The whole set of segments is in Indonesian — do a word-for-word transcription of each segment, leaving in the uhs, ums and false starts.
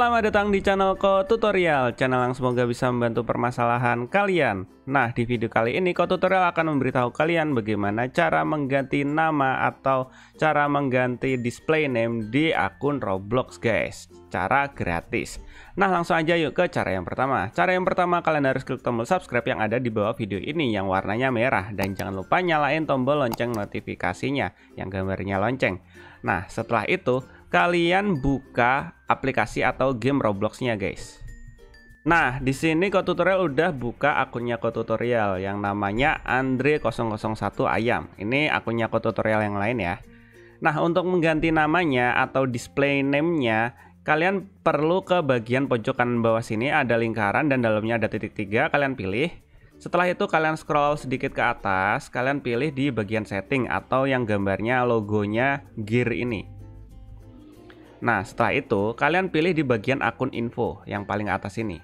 Selamat datang di channel Ko Tutorial, channel yang semoga bisa membantu permasalahan kalian. Nah, di video kali ini Ko Tutorial akan memberitahu kalian bagaimana cara mengganti nama atau cara mengganti display name di akun Roblox guys, cara gratis. Nah, langsung aja yuk ke cara yang pertama. Cara yang pertama, kalian harus klik tombol subscribe yang ada di bawah video ini yang warnanya merah, dan jangan lupa nyalain tombol lonceng notifikasinya yang gambarnya lonceng. Nah, setelah itu kalian buka aplikasi atau game Robloxnya guys. Nah, di sini Ko Tutorial udah buka akunnya Ko Tutorial yang namanya Andre nol nol satu Ayam. Ini akunnya Ko Tutorial yang lain ya. Nah, untuk mengganti namanya atau display name-nya, kalian perlu ke bagian pojok kanan bawah sini ada lingkaran dan dalamnya ada titik tiga, kalian pilih. Setelah itu kalian scroll sedikit ke atas, kalian pilih di bagian setting atau yang gambarnya logonya gear ini. Nah, setelah itu kalian pilih di bagian akun info yang paling atas ini.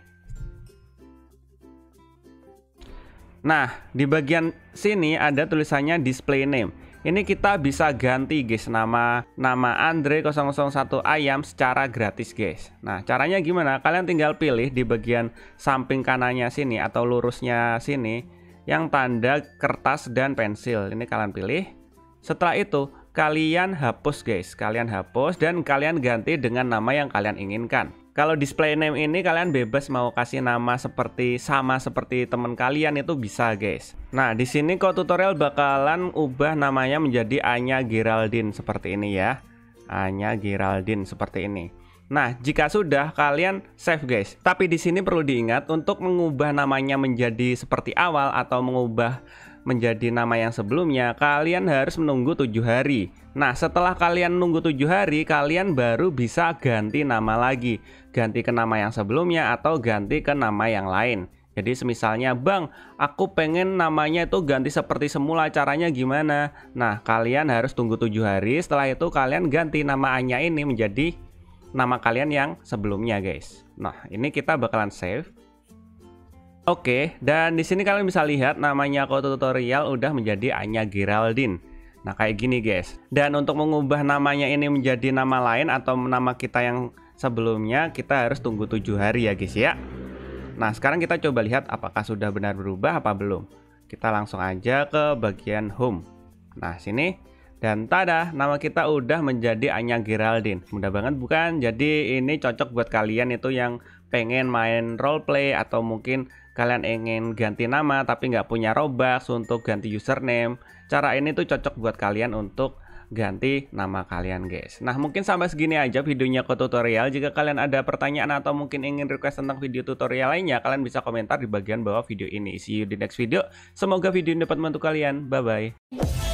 Nah, di bagian sini ada tulisannya display name. Ini kita bisa ganti guys nama nama Andre nol nol satu Ayam secara gratis guys. Nah, caranya gimana? Kalian tinggal pilih di bagian samping kanannya sini atau lurusnya sini yang tanda kertas dan pensil. Ini kalian pilih. Setelah itu kalian hapus guys, kalian hapus dan kalian ganti dengan nama yang kalian inginkan. Kalau display name ini kalian bebas mau kasih nama seperti sama seperti teman kalian itu bisa guys. Nah, di sini Ko Tutorial bakalan ubah namanya menjadi Anya Geraldine seperti ini ya. Anya Geraldine seperti ini. Nah, jika sudah kalian save guys. Tapi di sini perlu diingat untuk mengubah namanya menjadi seperti awal atau mengubah menjadi nama yang sebelumnya, kalian harus menunggu tujuh hari. Nah, setelah kalian nunggu tujuh hari, kalian baru bisa ganti nama lagi, ganti ke nama yang sebelumnya atau ganti ke nama yang lain. Jadi semisalnya, bang, aku pengen namanya itu ganti seperti semula, caranya gimana? Nah, kalian harus tunggu tujuh hari. Setelah itu kalian ganti nama Anya ini menjadi nama kalian yang sebelumnya guys. Nah, ini kita bakalan save. Oke, dan di sini kalian bisa lihat namanya Ko Tutorial udah menjadi Anya Geraldine. Nah, kayak gini guys. Dan untuk mengubah namanya ini menjadi nama lain atau nama kita yang sebelumnya, kita harus tunggu tujuh hari ya guys ya. Nah, sekarang kita coba lihat apakah sudah benar berubah apa belum. Kita langsung aja ke bagian home. Nah, sini. Dan tada, nama kita udah menjadi Anya Geraldine. Mudah banget bukan? Jadi ini cocok buat kalian itu yang pengen main roleplay atau mungkin kalian ingin ganti nama tapi nggak punya Robux untuk ganti username. Cara ini tuh cocok buat kalian untuk ganti nama kalian guys. Nah, mungkin sampai segini aja videonya Ko Tutorial. Jika kalian ada pertanyaan atau mungkin ingin request tentang video tutorial lainnya, kalian bisa komentar di bagian bawah video ini. See you di next video. Semoga video ini dapat membantu kalian. Bye bye.